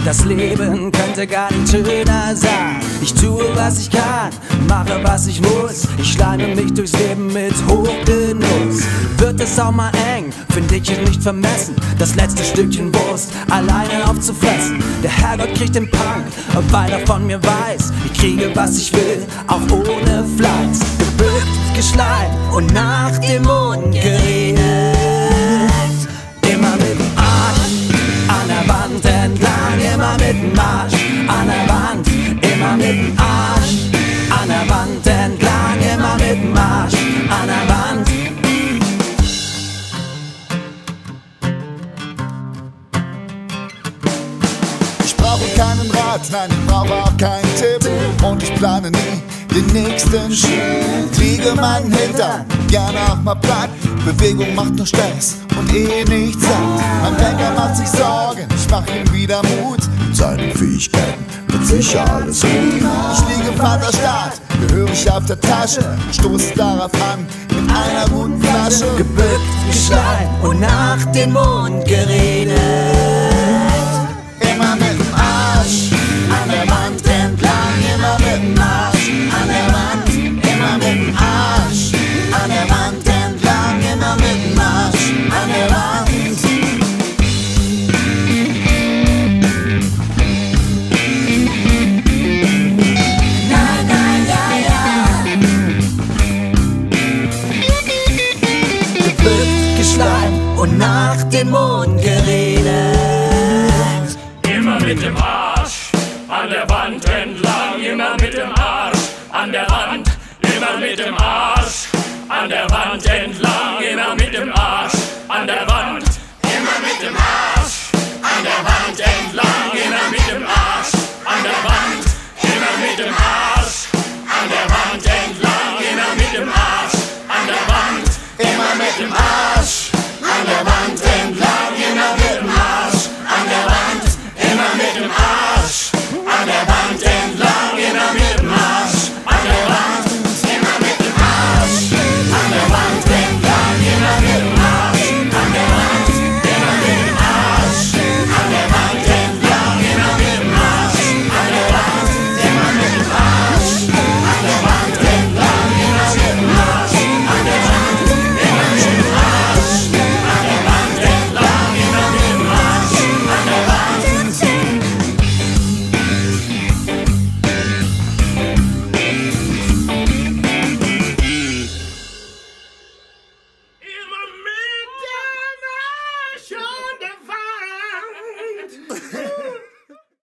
Das Leben könnte gar nicht schöner sein. Ich tue, was ich kann, mache, was ich muss. Ich schleime mich durchs Leben mit Hochgenuss. Wird es auch mal eng, find ich es nicht vermessen, das letzte Stückchen Wurst alleine aufzufressen. Der Herrgott kriegt den Punk, weil er von mir weiß, ich kriege, was ich will, auch ohne Fleiß. Gebückt, geschleimt und nach dem Mond geredet. Immer mit dem Arsch an der Wand entlang, immer mit dem Arsch an der Wand, immer mit dem Arsch an der Wand entlang, immer mit dem Arsch an der Wand. Ich brauche keinen Rat, nein, ich brauche auch keinen Tipp. Und ich plane nie den nächsten Schritt. Wiege meinen Hintern, gerne auch mal platt. Bewegung macht nur Stress und nichts satt. Mein Bäcker macht sich Sorgen, ich mach ihm wieder Mut. Mit seinen Fähigkeiten wird sicher alles gut. Ich liege Vaterstaat, gehörig auf der Tasche, stoße darauf an mit einer guten Flasche. Gebückt, geschleimt und nach dem Mond geredet. Immer mit dem Arsch an der Wand entlang, immer mit dem Arsch an der Wand, immer mit dem Arsch an der Wand entlang, immer mit dem Arsch an der Wand. Nein, nein, ja, ja. Gebückt, geschleimt und nach dem Mond geredet. Immer mit dem Arsch an der Wand entlang, immer mit dem Arsch an der Wand, immer mit dem Arsch an der Wand entlang, immer mit dem Arsch an der Wand.